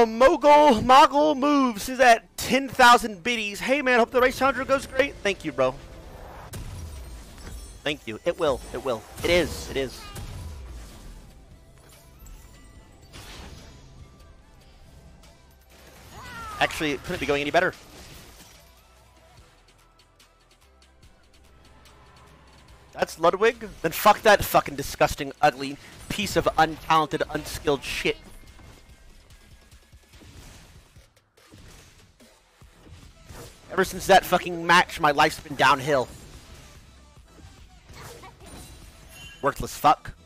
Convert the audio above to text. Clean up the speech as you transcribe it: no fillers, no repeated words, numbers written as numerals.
Mogul moves is at 10,000 biddies. Hey man, hope the race challenger goes great. Thank you, bro. Thank you. It will. It will. It is. It is. Actually, it couldn't be going any better. That's Ludwig? Then fuck that fucking disgusting, ugly piece of untalented, unskilled shit. Ever since that fucking match, my life's been downhill. Worthless fuck.